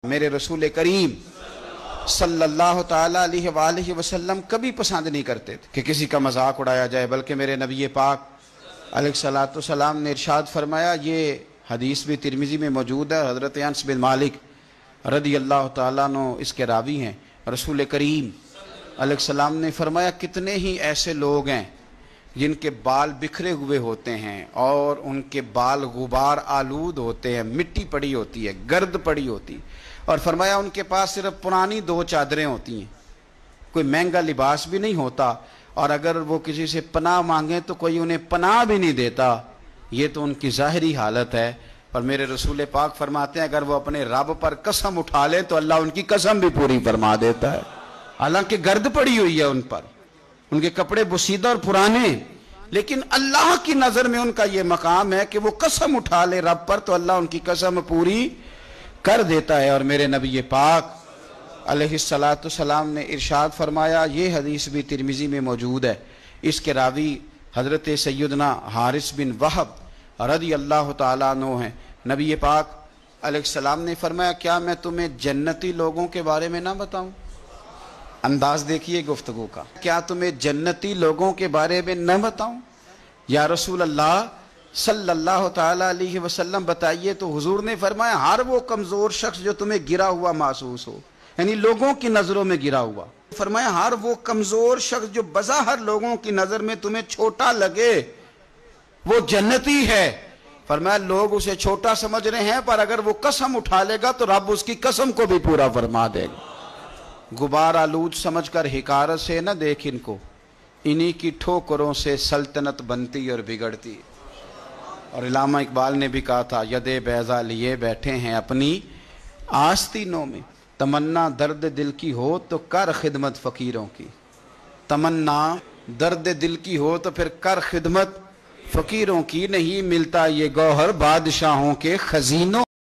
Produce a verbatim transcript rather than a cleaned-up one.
میرے رسول کریم صلی اللہ تعالیٰ علیہ وآلہ وسلم کبھی پسند نہیں کرتے تھے کہ کسی کا مذاق اڑایا جائے، بلکہ میرے نبی پاک علیہ الصلوۃ والسلام نے ارشاد فرمایا، یہ حدیث بھی ترمذی میں موجود ہے، حضرت انس بن مالک رضی اللہ تعالیٰ عنہ اس کے راوی ہیں، رسول کریم علیہ السلام نے فرمایا کتنے ہی ایسے لوگ ہیں جن کے بال بکھرے ہوئے ہوتے ہیں اور ان کے بال غبار آلود ہوتے ہیں، مٹی پڑی ہوتی ہے، گرد پڑی ہوتی ہے، اور فرمایا ان کے پاس صرف پرانی دو چادریں ہوتی ہیں، کوئی مہنگا لباس بھی نہیں ہوتا، اور اگر وہ کسی سے پناہ مانگیں تو کوئی انہیں پناہ بھی نہیں دیتا۔ یہ تو ان کی ظاہری حالت ہے، پر میرے رسول پاک فرماتے ہیں اگر وہ اپنے رب پر قسم اٹھا لیں تو اللہ ان کی قسم بھی پوری فرما دیتا ہے، حالانکہ گرد پڑی ہوئی ہے ان پر، ان کے کپڑے بسیدہ اور پرانے، لیکن اللہ کی نظر میں ان کا یہ مقام ہے کہ وہ قسم اٹھا لے رب پر تو اللہ ان کی قسم پوری کر دیتا ہے۔ اور میرے نبی پاک علیہ الصلوۃ والسلام نے ارشاد فرمایا، یہ حدیث بھی ترمذی میں موجود ہے، اس کے راوی حضرت سیدنا حارث بن وہب رضی اللہ تعالیٰ عنہ ہیں۔ نبی پاک علیہ السلام نے فرمایا، کیا میں تمہیں جنتی لوگوں کے بارے میں نہ بتاؤں؟ انداز دیکھیے گفتگو کا، کیا تمہیں جنتی لوگوں کے بارے میں نہ بتاؤں؟ یا رسول اللہ صلی اللہ تعالیٰ علیہ وسلم بتائیے، تو حضور نے فرمایا، ہر وہ کمزور شخص جو تمہیں گرا ہوا محسوس ہو، یعنی لوگوں کی نظروں میں گرا ہوا، فرمایا ہر وہ کمزور شخص جو بظاہر لوگوں کی نظر میں تمہیں چھوٹا لگے وہ جنتی ہے۔ فرمایا لوگ اسے چھوٹا سمجھ رہے ہیں، پر اگر وہ قسم اٹھا لے گا تو رب اس کی قسم کو بھی پورا فرما دے گا۔ غبار آلود سمجھ کر حقارت سے نہ دیکھ ان کو، انہی کی ٹھوکروں سے سلطنت بنتی اور بگڑتی۔ اور علامہ اقبال نے بھی کہا تھا، ید بیضا لیے بیٹھے ہیں اپنی آستینوں میں، تمنا درد دل کی ہو تو کر خدمت فقیروں کی، تمنا درد دل کی ہو تو پھر کر خدمت فقیروں کی، نہیں ملتا یہ گوہر بادشاہوں کے خزینوں